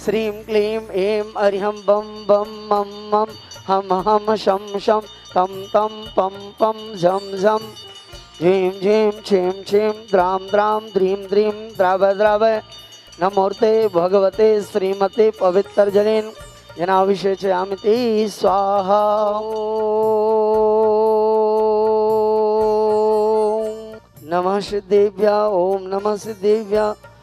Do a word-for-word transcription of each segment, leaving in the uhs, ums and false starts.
श्रीं क्लीं ऐं अर्ह्यं बम बम मम मम हम हम शम शम तम तम पम पम झम झम झीं झीं छीं छीं द्रां द्रां द्रीं द्रीं द्राव द्राव नमोर्ते भगवते श्रीमते पवित्रजनेन जनाभिषेचयामिति स्वाहा। नमः सिद्धेभ्य ओम नमः सिद्धेभ्य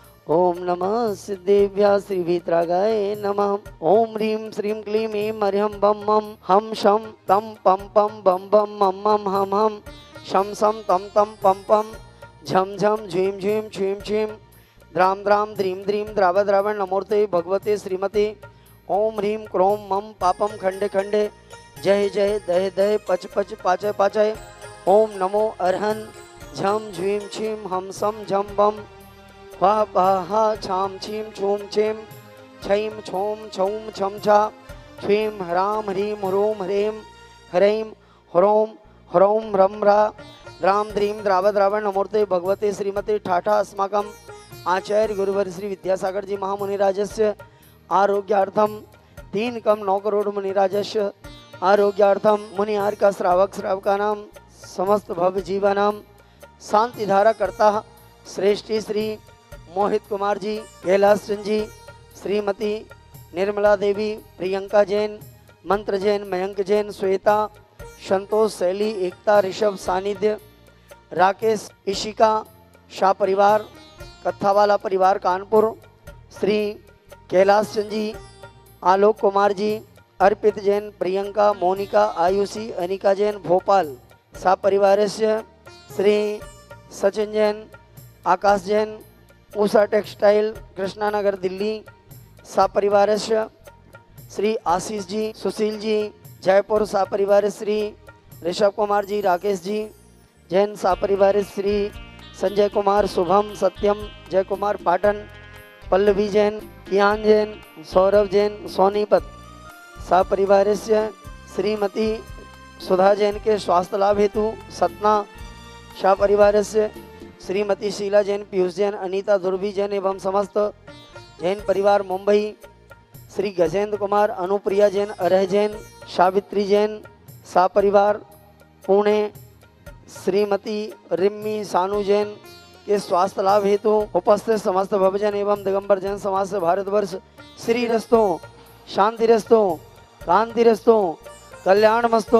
ओम नमः सिद्धेभ्य श्री वीतरागाय नमः। ओम ह्रीं श्रीं क्लीं ऐं अर्ह्यं बम मम हम शम तम पम पम बम बम मम मम हम हम शम सम तम तम पम पम झम झम झीं झीं छीं छीं द्रां द्रां द्रीं द्रीं द्राव द्राव नमोर्ते भगवते श्रीमते। ओम ह्रीं क्रों मम पापम खंडे खंडे जय जय दय दय पच पच पाचय पाचय। ओम नमो अर्हन् झम झीं छीं हम सम झम बम वाह वाह छाम छीं छूम छीं छईं छौम छौम छम छा छ्वीं ह्रां ह्रीं ह्रूं ह्रीं ह्रैं ह्रौं ह्रौं ह्रं ह्रा द्रां द्रीं द्राव द्राव नमोर्ते भगवते श्रीमते ठाठा अस्माकम् आचार्य गुरुवर श्री विद्यासागर जी महामुनिराजस्य आरोग्यार्थम तीन कम नौ करोड़ मुनिराजस्य आरोग्यार्थम मुनिहार का श्रावक श्रावका नाम समस्त भव्य जीवानाम शांति धारा करता श्रेष्ठी श्री मोहित कुमार जी, कैलाश चंद जी, श्रीमती निर्मला देवी, प्रियंका जैन, मंत्र जैन, मयंक जैन, श्वेता, संतोष, शैली, एकता, ऋषभ, सानिध्य, राकेश, इशिका, शाह परिवार, कत्थावाला परिवार कानपुर, श्री कैलाश चंद जी, आलोक कुमार जी, अर्पित जैन, प्रियंका, मोनिका, आयुषी, अनिका जैन, भोपाल सा परिवारस्य श्री सचिन जैन, आकाश जैन, उषा टेक्सटाइल कृष्णानगर दिल्ली सा परिवारस्य श्री आशीष जी, सुशील जी, जयपुर सा परिवार श्री ऋषभ कुमार जी, राकेश जी जैन सा परिवार श्री संजय कुमार, शुभम, सत्यम, जय कुमार पाटन, पल्लवी जैन, कियान जैन, सौरभ जैन, सोनीपत सा परिवारस्य श्रीमती सुधा जैन के स्वास्थ्य लाभ हेतु सतना शाह परिवारस्य श्रीमती शीला जैन, पीयूष जैन, अनीता ध्रुवी जैन एवं समस्त जैन परिवार मुंबई, श्री गजेंद्र कुमार, अनुप्रिया जैन, अरह जैन, सावित्री जैन सा परिवार पुणे, श्रीमती रिम्मी सानू जैन के स्वास्थ्य लाभ हेतु उपस्थित समस्त भवजन एवं दिगंबर जैन समाज से भारतवर्ष श्री रस्तो शांति रस्तो कांति रस्तो कल्याण मस्तो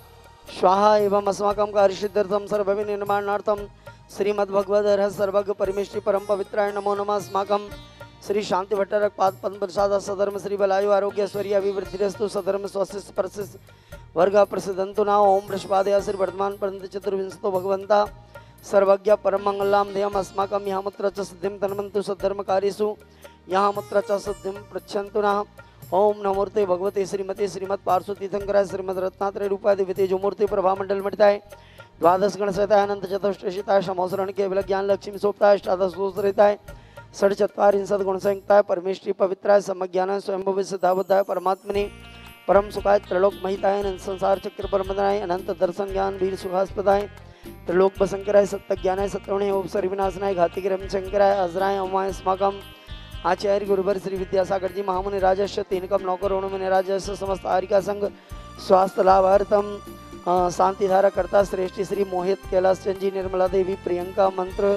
स्वाहा एवं अस्माकं कार्यसिद्ध्यर्थम सर्वभि निर्माणार्थम श्रीमद्भगवद रहस्य सर्वज्ञ परमेश्वरी परम पवित्राय नमो नमः। अस्माकं श्री शांति भट्टारक पाद पद्म प्रसाद सधर्म श्री बलायु आरोग्य ऐश्वर्य अभिवृद्धिरस्तु सधर्म स्वस्ति परसिस वर्ग प्रसिद्धंतु ना ओम वृषभादया श्री वर्धमान परंत चतुर्विंशतो भगवंता सर्वज्ञ परम मंगलाम ध्येयम अस्माकं यहाँ मुत्र च सिद्धिं तन्मन्तु सद्धर्म कार्येषु यहाँ मुत्र च सिद्धिं पृच्छन्तु नः। ओम नमोर्ते भगवते श्रीमते श्रीमत् पार्श्व तीर्थंकराय श्रीमद रत्नात्रय रूपादि वितेजो मूर्ति प्रभा मंडल मटिताय द्वादश गण सहिताय अनंत चतुष्टशिताय समोसरण केवल ज्ञान लक्ष्मी सोपताय अष्टादश दोषरहिताय षड चत्वारिंशत् गुण संयुक्ताय परमेश्वरी पवित्राय समज्ञानाय स्वयंभुव सिद्धाबुद्धाय परमात्मने परम सुखाय त्रलोक महिताय अनंत संसार चक्र परमदनाय अनंत दर्शन ज्ञान वीर सुखास्पदाय त्रिलोक बसंकराय सत्य ज्ञानाय सत्रवणे उपसर्ग विनाशनाय घातिक रम शंकराय अजराय अमाय अस्माकम आचार्य गुरुवर श्री विद्यासागर जी महामुनि राजस्य तीन कम नौकरोण में राजस्य समस्त आरिका संघ स्वास्थ्य लाभार्थम शांति धारा करता श्रेष्ठी श्री मोहित, कैलाश चंद जी, निर्मला देवी, प्रियंका, मंत्र,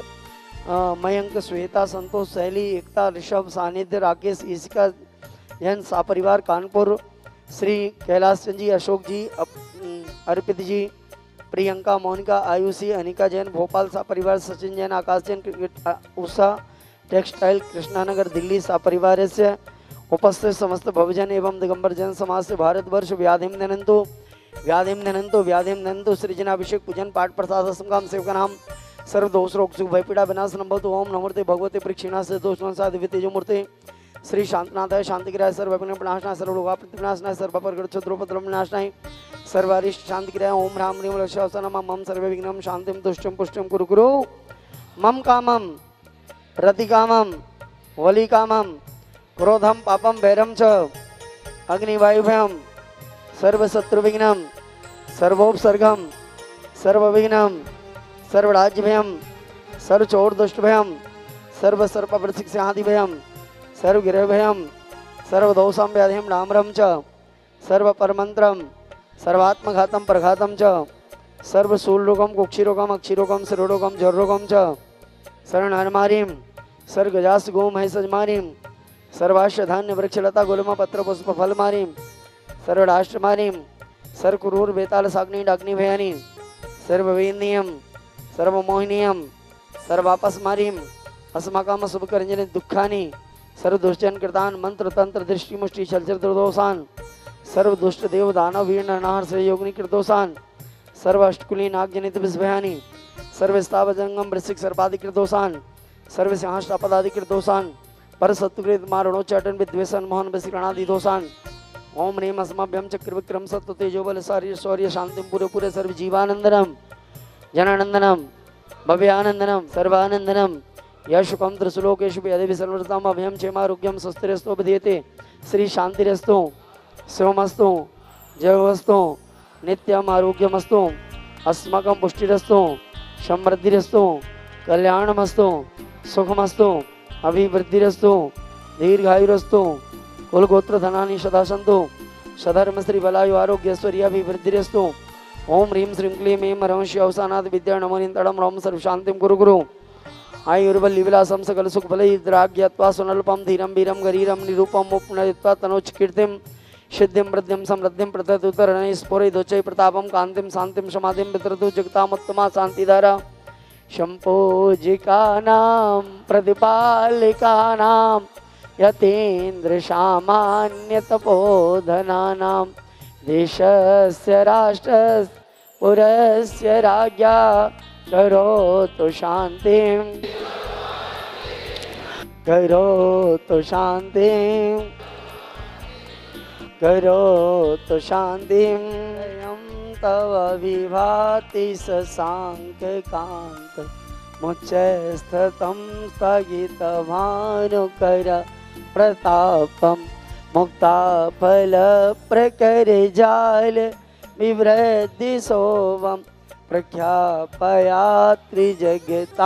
मयंक, श्वेता, संतोष, शैली, एकता, ऋषभ, सानिध्य, राकेश, ईशिका जैन सा परिवार कानपुर, श्री कैलाश चंद जी, अशोक जी, अर्पित जी, प्रियंका, मोनिका, आयुषी, अनिका जैन भोपाल सा परिवार, सचिन जैन, आकाश जैन, उषा टेक्सटाइल कृष्णानगर दिल्ली सा परिवार से उपस्थित समस्त भवजन एवं दिगंबर जन समाज से भारतवर्ष व्याधिम ननंतु व्याधिम ननंतु व्याधिम ननंतु सृजनाभिषेक पूजन पाठ प्रसाद संकाम सेवका नाम सर्व दोष रोग सुख भयपीड़ा विनाश नंबतु ओम नमोर्ते भगवते परीक्षिणा से दोषवंशा दिव्य तेजोमूर्ते श्री शांतनाथाय शांतिग्राय सर्वविघ्न विनाशनाय सर्वरोगा प्रतिविनाशनाय सर्वपर क्षत्रोपद्रव विनाशनाय सर्वारिष्ट शांतिग्राय ओम राम ह्रीं लक्ष्यवसनम मम सर्वविघ्नं शांतिं तुष्टिं पुष्टिं कुरु कुरु मम कामम रतिकामम वलिकामम क्रोधम पापम भैरम च अग्निवायुभयम सर्वशत्रुविघ्नं सर्वोपसर्गम सर्वविघ्नं सर्वराज्यभयम सर्वचोरदुष्टभयम सर्वसर्पप्रशिक्षादिभयम सर्वगृहभयम सर्वदोषां व्याधिं डाम्रं च सर्वपरमन्त्रं सर्वात्मघातं प्रघातं च सर्वशूलरोगं कुक्षिरोगं अक्षिरोगं शिरोरोगं जरोगं च शरणहरमारीं सर्गजास गोमहेशजमारीं सर्वाश्य धान्य वृक्षलता गुल्म पत्र पुष्प फलमारीं सर्वराष्ट्रमारीं सर्वक्रूर बेताल साग्नि डाग्नि भयानी सर्ववेदनीयं सर्वमोहिनीयं सर्वापस्मारीं अस्माकं शुभकरञ्जनि दुःखानि सर्वदुष्टजन कृतान मंत्र तंत्र दृष्टि मुष्टि छलचर दुर्दोषान सर्वदुष्ट देव दानव वीर नरनार से योगिनी कृतोषान सर्व अष्टकुली नागजनित विषभयानी सर्वस्ताव जंगम वृश्चिक सर्पादि कृतोषान सर्व सिंहाष्टापदादि कृतोषान पर सत्कृत मारणोच्चाटन विद्वेषण मोहन वशीकरणादि दोषान ओम ह्रीम अस्मभ्यम चक्र विक्रम सत्व तेजो बल शौर्य शौर्य शांति पूरे पूरे सर्व जीवानंदनम जनानंदनम भव्यानंदनम सर्वानंदनम यशुकम त्रिशुलोकेशु यदि सर्वृतम अभयम क्षेमारोग्यम स्वस्तिरस्तो विधीयते श्री शांतिरस्तो शिवमस्तो जयवस्तो नित्यम आरोग्यमस्तो अस्माकं पुष्टिरस्तो समृद्धिरस्तो कल्याणमस्तो सुखमस्तो अभिवृद्धिरस्तो दीर्घायुरस्तो कुलगोत्र धनानि सदा सन्तु सधर्म श्री बलायु आरोग्यस्वर्याभिवृद्धिरस्तो ओम ह्रीं श्रीं क्लीं ऐं ह्रौं अवसानाद विद्या नमो निन्तडं रौं सर्व शांतिं कुरु गुरु आयुर्बल्लिविलासं सकल सुखफलैर्द्राग्यत्वा सुनल्पं धीरं वीरं गरीरं निरूपम् उपनयित्वा तनोच्च कीर्तिं सिद्धिं वृद्धिं समृद्धिं प्रततुतरणैः स्फुरैदोच्चैः प्रतापं कान्तिं शान्तिं समाधिं वितरतु जगतामुत्तमा शान्तिधारा शम्पूजिकानां प्रतिपालिकानां यतीन्द्र सामान्य तपोधनानां देशस्य राष्ट्रस्य पुरस्य राज्ञा करोतु शान्तिं करोतु शान्तिं करोतु शान्तिं तव विभाति शशाङ्ककान्त मुच्चस्थतं स्थगितभानुकर प्रतापं मुक्ताफलप्रकरजाल विवृद्धि सोवं प्रख्यापयात्रि जगता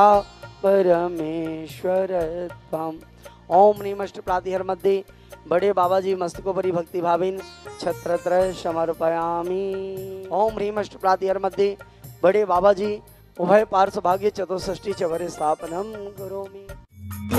परमेश्वरत्वम्। ओम नीमष्ट प्रातिहर मध्ये बड़े बाबा जी मस्तकोपरि भक्ति भावेन छत्रत्रय समर्पयामि। ओम ह्रीमष्ट प्रातिहर मध्ये बड़े बाबा जी उभय पार्श्व भाग्य चतुष्षष्टि च वरे स्थापनम करोमि।